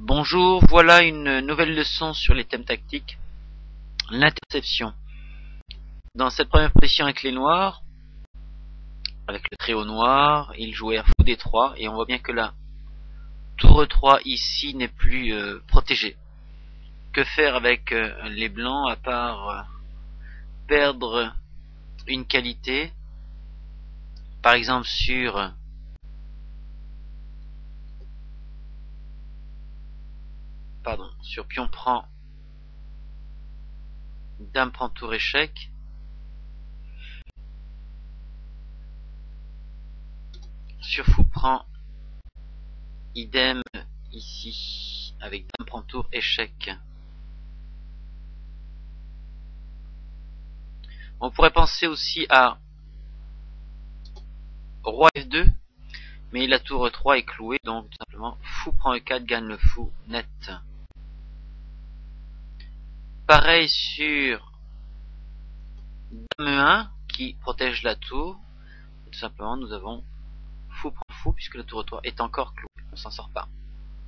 Bonjour, voilà une nouvelle leçon sur les thèmes tactiques. L'interception. Dans cette première position avec les noirs, avec le trio noir, ils jouèrent fou d3 et on voit bien que la tour E3 ici n'est plus protégée. Que faire avec les blancs à part perdre une qualité, par exemple sur pion prend, dame prend tour échec. Sur fou prend, idem ici avec dame prend tour échec. On pourrait penser aussi à roi F2, mais la tour E3 est clouée, donc tout simplement fou prend E4 gagne le fou net. Pareil sur dame E1 qui protège la tour. Tout simplement nous avons fou prend fou puisque la tour E3 est encore clouée, on s'en sort pas.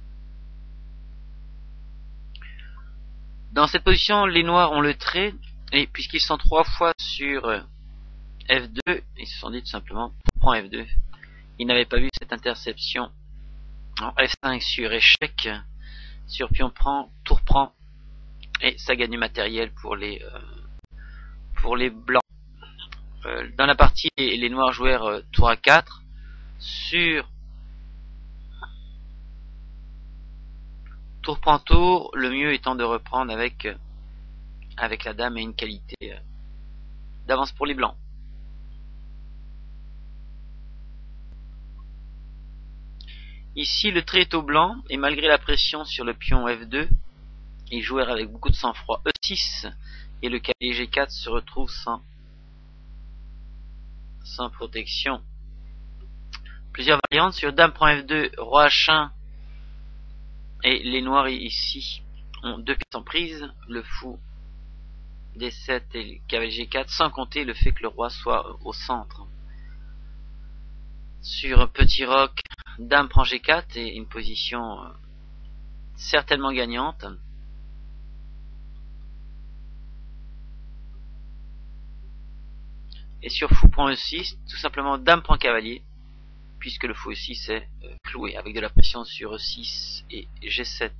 Dans cette position, les noirs ont le trait, et puisqu'ils sont 3 fois sur F2, ils se sont dit tout simplement prend F2. Ils n'avaient pas vu cette interception en F5 sur échec, sur pion prend, tour prend, et ça gagne du matériel pour les blancs. Dans la partie, les noirs jouèrent tour A4 sur tour prend tour, le mieux étant de reprendre avec la dame et une qualité d'avance pour les blancs. Ici, le trait est au blanc, et malgré la pression sur le pion F2, ils jouèrent avec beaucoup de sang-froid E6, et le cavalier G4 se retrouve sans protection. Plusieurs variantes sur dame prend F2, roi H1, et les noirs ici ont 2 pièces en prise, le fou D7 et le cavalier G4, sans compter le fait que le roi soit au centre. Sur petit roc, dame prend G4 et une position certainement gagnante. Et sur fou prend E6, tout simplement dame prend cavalier, puisque le fou E6 est cloué, avec de la pression sur E6 et G7.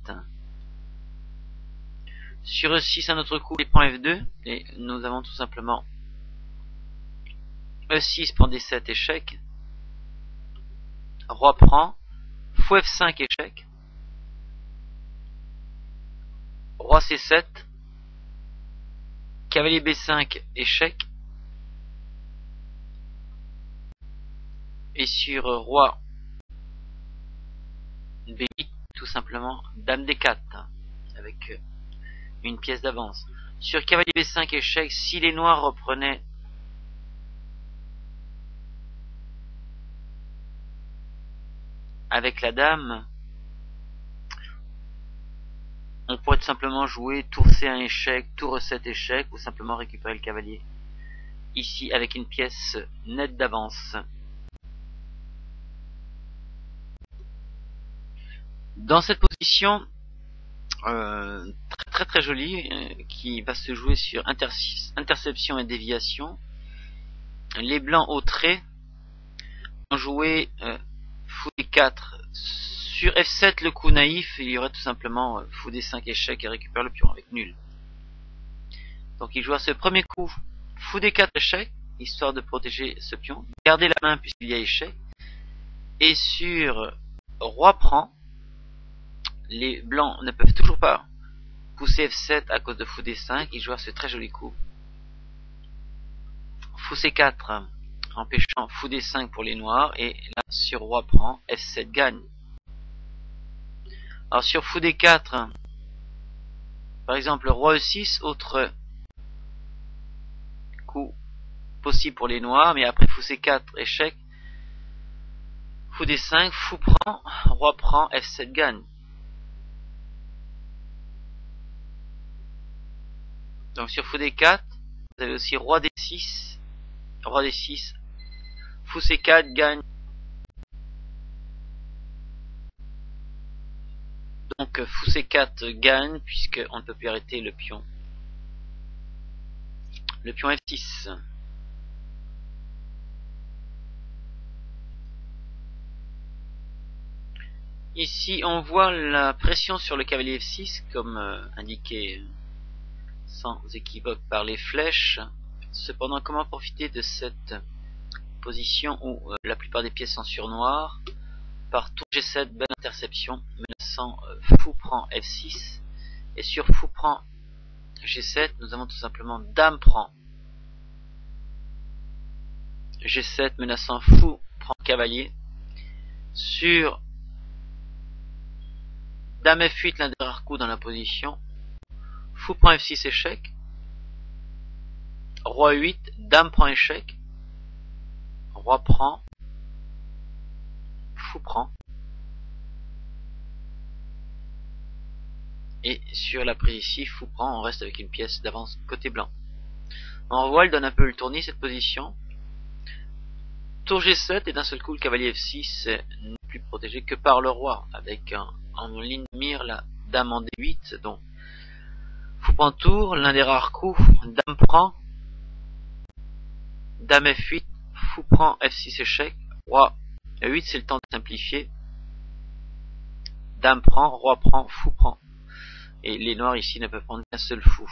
Sur E6, un autre coup, il prend F2, et nous avons tout simplement E6 prend D7 échec, roi prend, fou F5 échec, roi C7, cavalier B5 échec, et sur roi B8, tout simplement dame D4, avec une pièce d'avance. Sur cavalier B5 échec, si les noirs reprenaient avec la dame, on pourrait tout simplement jouer tour C1 échec, tour E7 échec, ou simplement récupérer le cavalier. Ici, avec une pièce nette d'avance. Dans cette position, très jolie, qui va se jouer sur interception et déviation, les blancs au trait ont joué fou D4 sur F7, le coup naïf, il y aurait tout simplement fou D5 échec et récupère le pion avec nul. Donc il joue à ce premier coup fou D4 échec, histoire de protéger ce pion, garder la main puisqu'il y a échec, et sur roi prend, les blancs ne peuvent toujours pas pousser F7 à cause de fou D5, il joue à ce très joli coup fou C4 empêchant fou D5 pour les noirs, et là sur roi prend, F7 gagne. Alors sur fou D4, par exemple roi E6, autre coup possible pour les noirs, mais après fou C4 échec, fou D5, fou prend, roi prend, F7 gagne. Donc sur fou D4, vous avez aussi roi D6, fou C4 gagne. Donc fou C4 gagne puisqu'on ne peut plus arrêter le pion. Le pion F6. Ici on voit la pression sur le cavalier F6 comme indiqué sans équivoque par les flèches. Cependant, comment profiter de cette position où la plupart des pièces sont sur noir? Par tour G7, belle interception, menaçant fou prend F6. Et sur fou prend G7, nous avons tout simplement dame prend G7, menaçant fou prend cavalier. Sur dame F8, l'un des rares coups dans la position. Fou prend F6, échec. Roi 8, dame prend échec. Roi prend. Fou prend. Et sur la prise ici, fou prend, on reste avec une pièce d'avance côté blanc. On revoit, elle donne un peu le tournis cette position. Tour G7 et d'un seul coup le cavalier F6 n'est plus protégé que par le roi, avec en ligne de mire la dame en D8. Donc fou prend tour, l'un des rares coups, dame prend, dame F8, fou prend F6 échec, roi E8, c'est le temps de simplifier. Dame prend, roi prend, fou prend. Et les noirs ici ne peuvent prendre qu'un seul fou.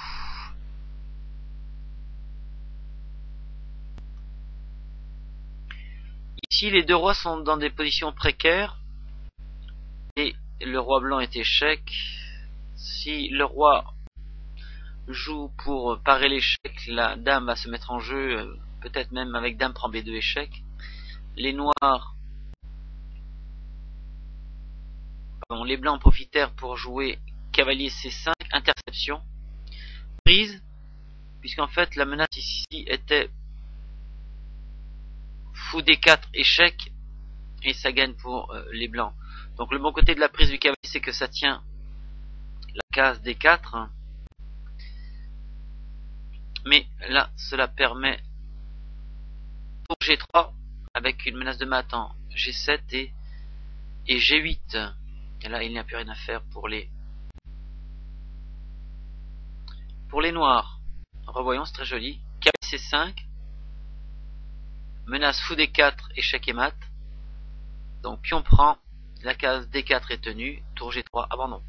Ici les deux rois sont dans des positions précaires. Et le roi blanc est échec. Si le roi joue pour parer l'échec, la dame va se mettre en jeu, peut-être même avec dame prend B2 échec. Les noirs, les blancs profitèrent pour jouer cavalier C5, interception, prise, puisqu'en fait la menace ici était fou D4 échec, et ça gagne pour les blancs. Donc le bon côté de la prise du cavalier, c'est que ça tient la case D4, mais là cela permet pour G3 avec une menace de mat en G7 et G8. Et là il n'y a plus rien à faire pour les noirs. Revoyons, c'est très joli. Cavalier C5, menace fou D4, échec et mat. Donc pion prend, la case D4 est tenue, tour G3, abandon.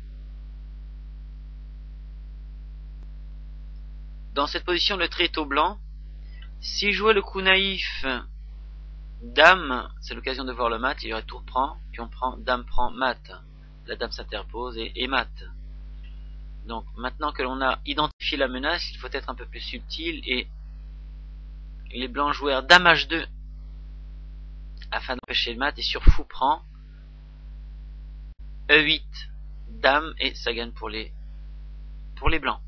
Dans cette position, le trait est au blanc. Si jouait le coup naïf dame, c'est l'occasion de voir le mat, il y aurait tour prend, pion prend, dame prend, mat. La dame s'interpose et mat. Donc maintenant que l'on a identifié la menace, il faut être un peu plus subtil et les blancs jouèrent dame H2 afin d'empêcher le mat, et sur fou prend E8 dame, et ça gagne pour les blancs.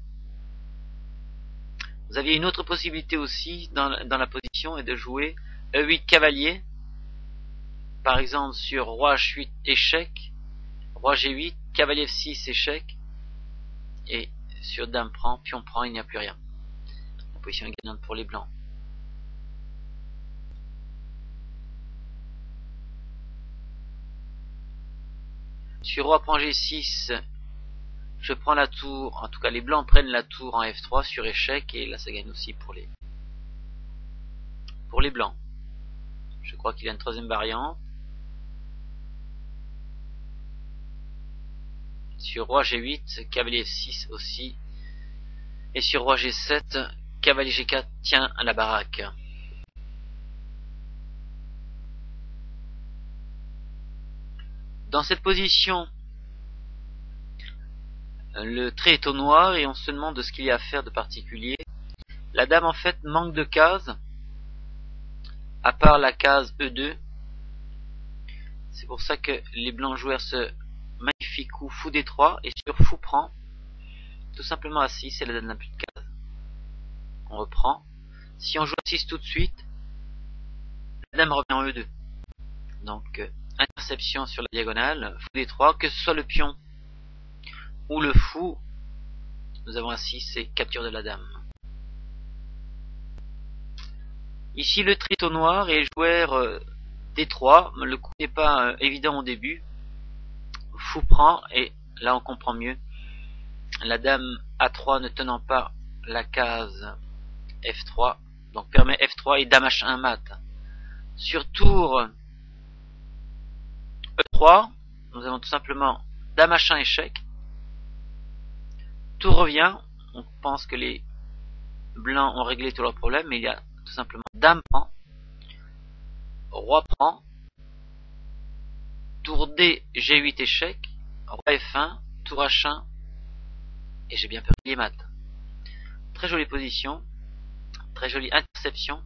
Vous aviez une autre possibilité aussi dans la position, et de jouer E8 cavalier, par exemple sur roi H8 échec, roi G8, cavalier F6 échec, et sur dame prend, pion prend, il n'y a plus rien. La position est gagnante pour les blancs. Sur roi prend G6, je prends la tour, en tout cas les blancs prennent la tour en F3 sur échec, et là ça gagne aussi pour les blancs. Je crois qu'il y a une troisième variante. Sur roi G8, cavalier F6 aussi. Et sur roi G7, cavalier G4 tient à la baraque. Dans cette position, le trait est au noir et on se demande de ce qu'il y a à faire de particulier. La dame en fait manque de cases, à part la case E2. C'est pour ça que les blancs jouèrent ce magnifique coup fou D3, et sur fou prend, tout simplement A6, et la dame n'a plus de case. On reprend. Si on joue A6 tout de suite, la dame revient en E2. Donc interception sur la diagonale, fou D3, que ce soit le pion ou le fou, nous avons A6 et capture de la dame. Ici le trait est au noir et joueur D3, le coup n'est pas évident au début. Fou prend et là on comprend mieux. La dame A3 ne tenant pas la case F3, donc permet F3 et dame H1 mat. Sur tour E3, nous avons tout simplement dame H1 échec. Tout revient, on pense que les blancs ont réglé tous leurs problèmes, mais il y a tout simplement dame prend, roi prend, tour D, G8 échec, roi F1, tour H1, et j'ai bien perdu les maths. Très jolie position, très jolie interception.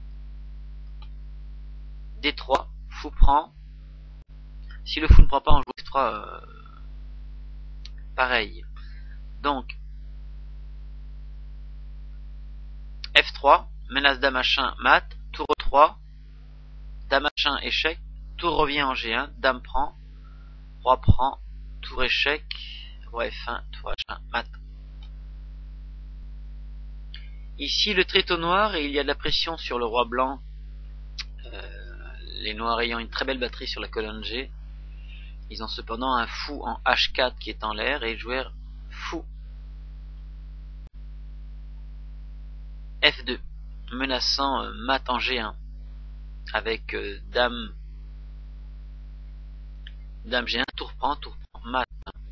D3, fou prend. Si le fou ne prend pas, on joue F3 pareil. Donc, F3, menace dame H1 mat, tour E3, dame H1 échec, tour revient en G1, dame prend, roi prend, tour échec, roi F1, tour H1 mat. Ici le tréteau noir et il y a de la pression sur le roi blanc, les noirs ayant une très belle batterie sur la colonne G. Ils ont cependant un fou en H4 qui est en l'air et ils jouèrent fou F2, menaçant mat en G1 avec dame G1, tour prend mat.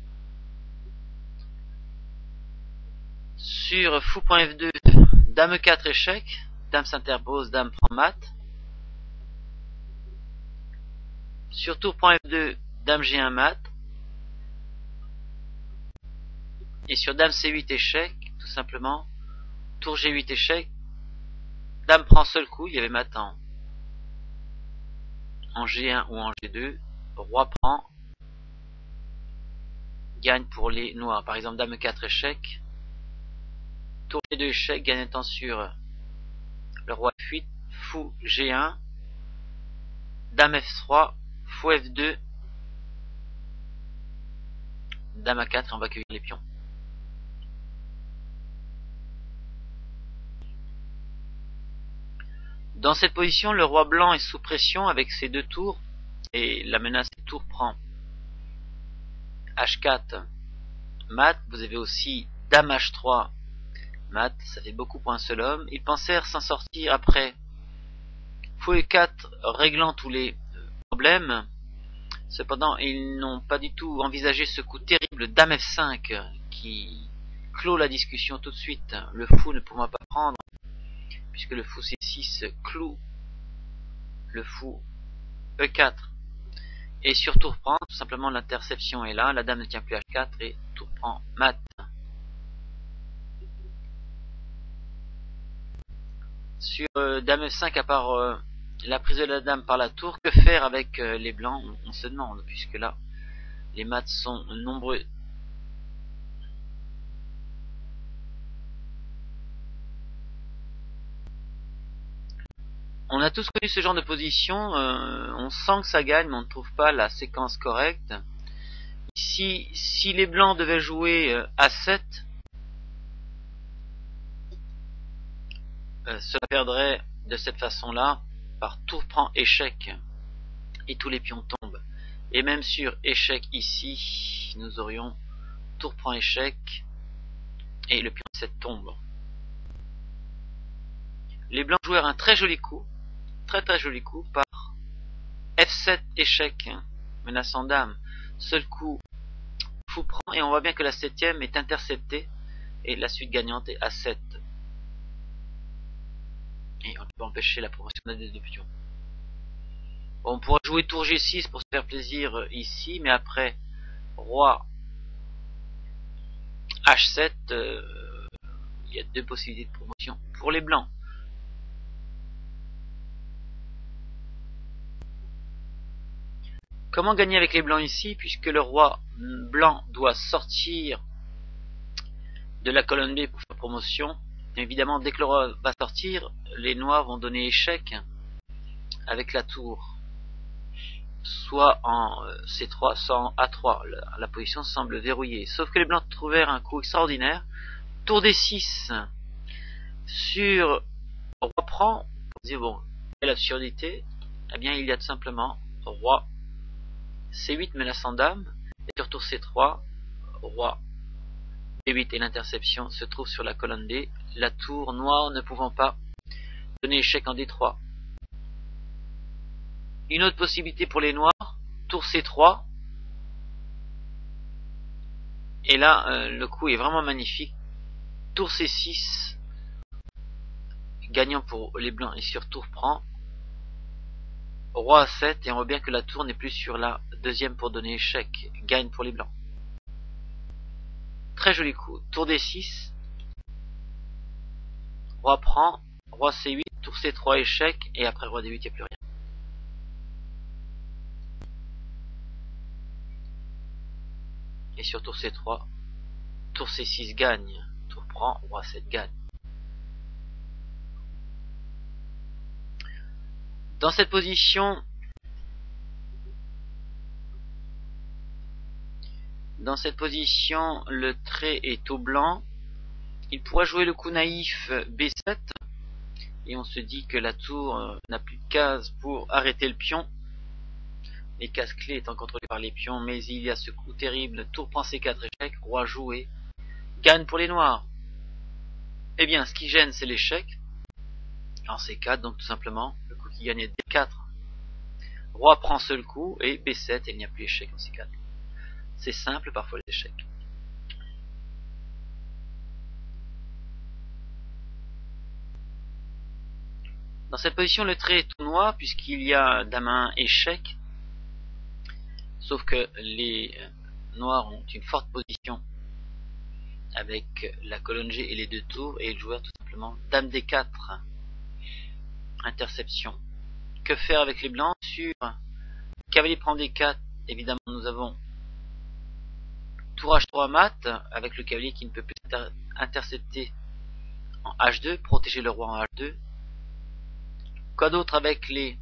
Sur fou.f2, dame 4 échec, dame s'interpose, dame prend mat. Sur tour.f2, dame G1 mat. Et sur dame C8 échec, tout simplement, tour G8 échec, dame prend seul coup, il y avait mat en G1 ou en G2, roi prend, gagne pour les noirs. Par exemple, dame 4 échec, tour G2 échec, gagnant sur le roi F8, fou G1, dame F3, fou F2, dame A4 et on va cueillir les pions. Dans cette position, le roi blanc est sous pression avec ses deux tours et la menace des tours prend H4 mat. Vous avez aussi dame H3 mat, ça fait beaucoup pour un seul homme. Ils pensèrent s'en sortir après fou E4 réglant tous les problèmes. Cependant, ils n'ont pas du tout envisagé ce coup terrible dame F5 qui clôt la discussion tout de suite. Le fou ne pourra pas prendre puisque le fou C6 cloue le fou E4. Et sur tour prend, tout simplement l'interception est là, la dame ne tient plus H4 et tour prend mat. Sur dame F5, à part la prise de la dame par la tour, que faire avec les blancs, on se demande, puisque là, les mats sont nombreux. On a tous connu ce genre de position, on sent que ça gagne, mais on ne trouve pas la séquence correcte. Ici, si les blancs devaient jouer A7, cela perdrait de cette façon-là par tour prend échec, et tous les pions tombent. Et même sur échec ici, nous aurions tour prend échec, et le pion 7 tombe. Les blancs jouèrent un très joli coup, très joli coup, par F7 échec, menaçant dame, seul coup, fou prend, et on voit bien que la septième est interceptée, et la suite gagnante est A7. Et on peut empêcher la promotion des deux pions. Bon, on pourra jouer tour G6 pour se faire plaisir ici, mais après, roi H7, il y a deux possibilités de promotion pour les blancs. Comment gagner avec les blancs ici, puisque le roi blanc doit sortir de la colonne B pour faire promotion. Évidemment, dès que le roi va sortir, les noirs vont donner échec avec la tour, soit en C3, soit en A3. La position semble verrouillée. Sauf que les blancs trouvèrent un coup extraordinaire. Tour D6 sur roi prend. On dit bon, quelle absurdité. Eh bien, il y a tout simplement roi C8 menaçant dame, et sur tour C3, roi B8 et l'interception se trouvent sur la colonne D, la tour noire ne pouvant pas donner échec en D3. Une autre possibilité pour les noirs, tour C3. Et là, le coup est vraiment magnifique. Tour C6, gagnant pour les blancs et sur tour prend. Roi A7, et on voit bien que la tour n'est plus sur la deuxième pour donner échec. Gagne pour les blancs. Très joli coup. Tour D6. Roi prend. Roi C8, tour C3, échec. Et après roi D8, il n'y a plus rien. Et sur tour C3, tour C6 gagne. Tour prend. Roi 7 gagne. Dans cette position, le trait est au blanc. Il pourrait jouer le coup naïf B7. Et on se dit que la tour n'a plus de cases pour arrêter le pion. Les cases clés étant contrôlées par les pions. Mais il y a ce coup terrible. Tour prend C4 échec. Roi joué. Gagne pour les noirs. Eh bien, ce qui gêne, c'est l'échec. En C4, donc tout simplement, le coup qui gagne est D4. Roi prend seul coup et B7 et il n'y a plus échec en C4. C'est simple, parfois les échecs. Dans cette position, le trait est tout noir puisqu'il y a dame 1 échec. Sauf que les noirs ont une forte position avec la colonne G et les deux tours et le joueur tout simplement dame D4. Interception. Que faire avec les blancs? Sur cavalier prend D4, évidemment nous avons tour H3 mat avec le cavalier qui ne peut plus intercepter en H2, protéger le roi en H2. Quoi d'autre avec les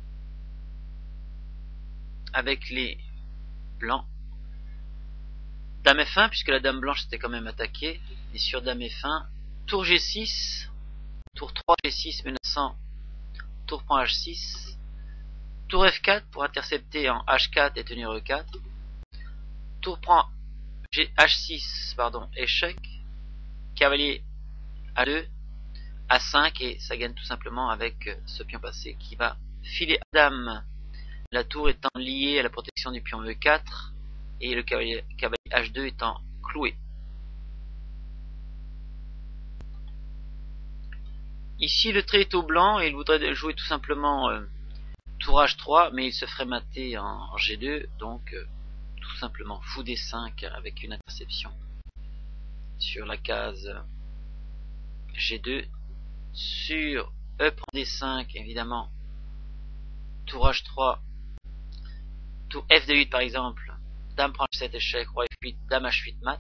blancs? Dame F1 puisque la dame blanche s'était quand même attaquée. Et sur dame F1, tour G6, tour 3 G6 menaçant tour prend H6, tour F4 pour intercepter en H4 et tenir E4, tour prend H6, échec, cavalier A2, A5 et ça gagne tout simplement avec ce pion passé qui va filer à dame, la tour étant liée à la protection du pion E4 et le cavalier H2 étant cloué. Ici le trait est au blanc et il voudrait jouer tout simplement tour H3 mais il se ferait mater en G2 donc tout simplement fou D5 avec une interception sur la case G2. Sur E prend D5 évidemment tour H3, tour F D8 par exemple, dame prend H7 échec, roi F8, dame H8 mat.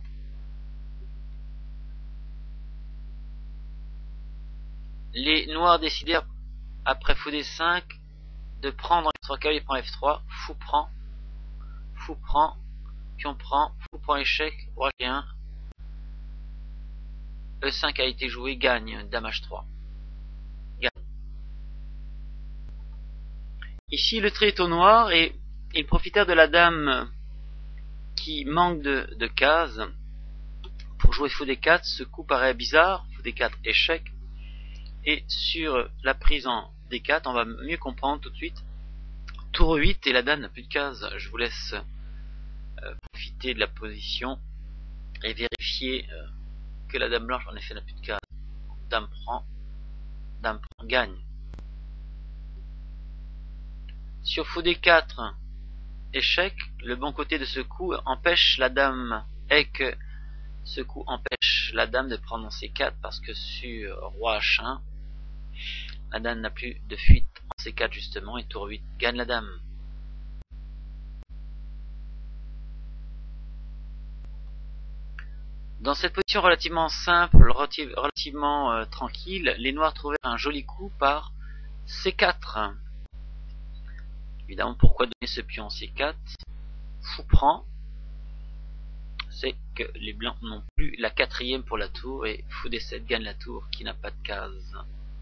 Les noirs décidèrent après fou D5 de prendre F3, cavalier prend F3, fou prend, pion prend, fou prend échec, roi G1, E5 a été joué, gagne, dame H3. Gagne. Ici le trait est au noir et ils profitèrent de la dame qui manque de cases pour jouer fou D4. Ce coup paraît bizarre, fou D4 échec. Et sur la prise en D4, on va mieux comprendre tout de suite. Tour 8 et la dame n'a plus de cases. Je vous laisse profiter de la position et vérifier que la dame blanche en effet n'a plus de cases. Dame prend, gagne. Sur fou D4, échec. Le bon côté de ce coup empêche la dame, et que ce coup empêche la dame de prendre en C4 parce que sur roi H1, la dame n'a plus de fuite en C4 justement et tour 8 gagne la dame. Dans cette position relativement simple, relativement tranquille, les noirs trouvèrent un joli coup par C4. Évidemment, pourquoi donner ce pion en C4? Fou prend, c'est que les blancs n'ont plus la quatrième pour la tour et fou D7 gagne la tour qui n'a pas de case.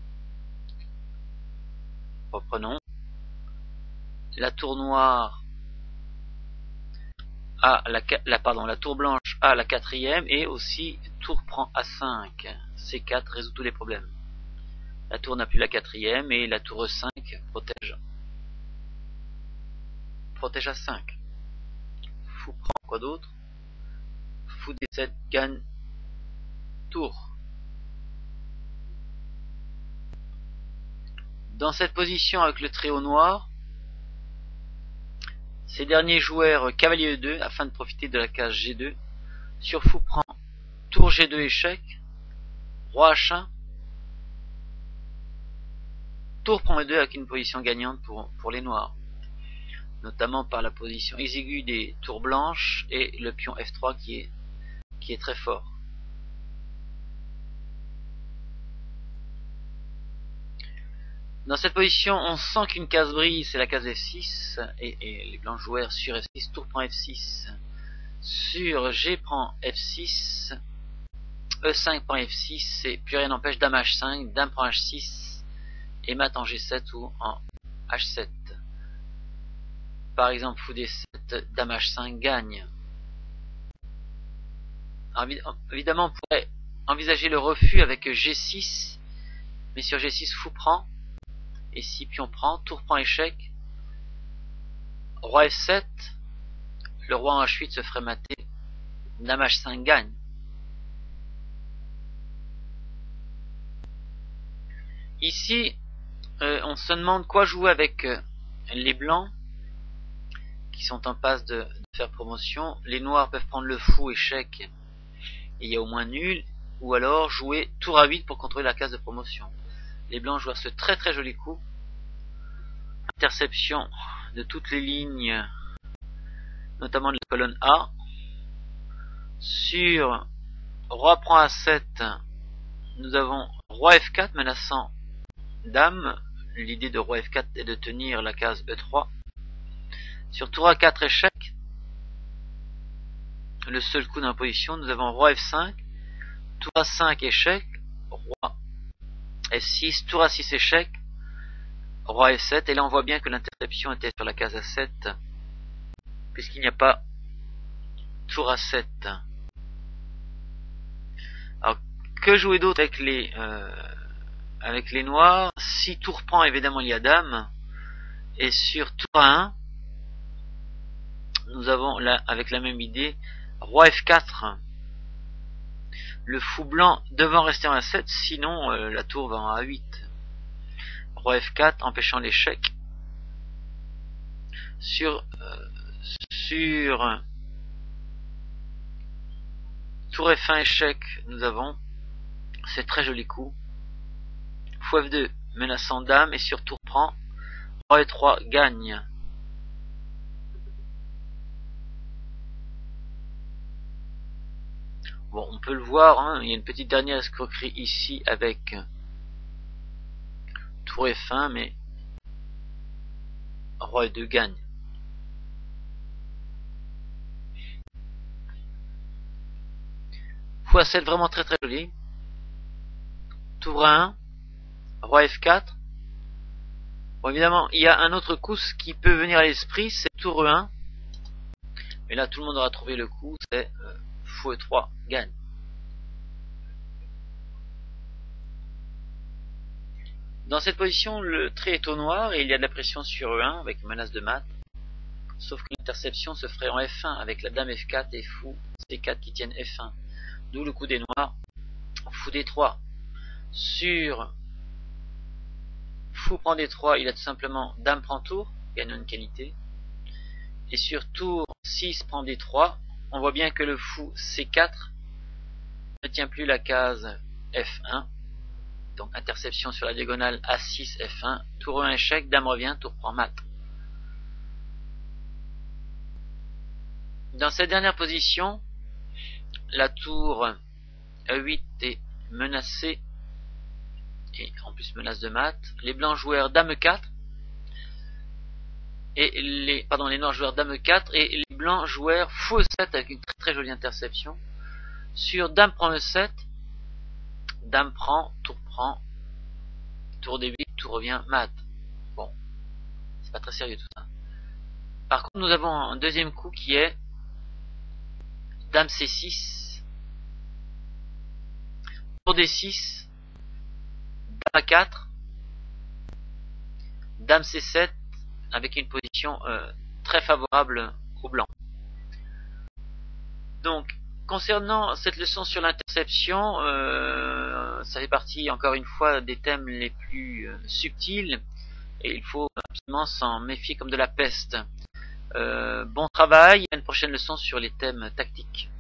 Reprenons. La tour noire a la tour blanche FA la quatrième, et aussi tour prend A5. C4 résout tous les problèmes. La tour n'a plus la quatrième et la tour E5 protège A5. Fou prend quoi d'autre? Fou D7 gagne tour. Dans cette position avec le trait au noir, ces derniers jouèrent cavalier E2 afin de profiter de la case G2. Sur fou prend tour G2 échec, roi H1, tour prend E2 avec une position gagnante pour les noirs, notamment par la position exiguë des tours blanches et le pion F3 qui est très fort. Dans cette position, on sent qu'une case brille, c'est la case F6, et les blancs jouèrent sur F6, tour prend F6, sur G prend F6, E5 prend F6, et plus rien n'empêche dame H5, dame prend H6, et mat en G7 ou en H7. Par exemple, fou D7, dame H5 gagne. Alors, évidemment, on pourrait envisager le refus avec G6, mais sur G6, fou prend. Et si pion prend, tour prend échec, roi F7, le roi en H8 se ferait mater, dame H5 gagne. Ici, on se demande quoi jouer avec les blancs qui sont en passe de faire promotion. Les noirs peuvent prendre le fou, échec, et il y a au moins nul, ou alors jouer tour A8 pour contrôler la case de promotion. Les blancs jouent ce très très joli coup. Interception de toutes les lignes, notamment de la colonne A. Sur roi prend A7, nous avons roi F4 menaçant dame. L'idée de roi F4 est de tenir la case E3. Sur tour A4 échec, le seul coup d'imposition, nous avons roi F5, tour A5 échec, roi F6, tour A6 échec, roi F7, et là on voit bien que l'interception était sur la case A7, puisqu'il n'y a pas tour A7. Alors, que jouer d'autre avec les noirs? Si tour prend, évidemment il y a dame, et sur tour A1, nous avons là, avec la même idée, roi F4, le fou blanc devant rester en A7, sinon la tour va en A8. Roi F4 empêchant l'échec. Sur tour F1 échec, nous avons ces très jolis coups. Fou F2 menaçant dame, et sur tour prend, roi E3 gagne. Bon, on peut le voir, hein, il y a une petite dernière escroquerie ici avec tour F1, mais roi E2 gagne. Fou A7 vraiment très très joli. Tour A1, roi F4. Bon, évidemment, il y a un autre coup qui peut venir à l'esprit, c'est tour E1. Mais là, tout le monde aura trouvé le coup, c'est fou E3 gagne. Dans cette position, le trait est au noir et il y a de la pression sur E1 avec menace de mat. Sauf que l'interception se ferait en F1 avec la dame F4 et fou C4 qui tiennent F1. D'où le coup des noirs. Fou D3. Sur fou prend D3, il a tout simplement dame prend tour, gagnant une qualité. Et sur tour 6 prend D3, on voit bien que le fou C4 ne tient plus la case F1. Donc interception sur la diagonale A6 F1, tour 1 échec, dame revient, tour prend mat. Dans cette dernière position, la tour E8 est menacée, et en plus menace de mat. Les blancs joueurs dame 4, et les noirs joueurs dame 4, et les blancs joueurs fou E7 avec une très, très jolie interception. Sur dame prend E7, dame prend, tour D8, tour revient mat. Bon, c'est pas très sérieux tout ça. Par contre, nous avons un deuxième coup qui est Dame C6, tour D6, Dame A4, Dame C7 avec une position très favorable au blanc. Donc, concernant cette leçon sur l'interception, ça fait partie encore une fois des thèmes les plus subtils et il faut absolument s'en méfier comme de la peste. Bon travail, à une prochaine leçon sur les thèmes tactiques.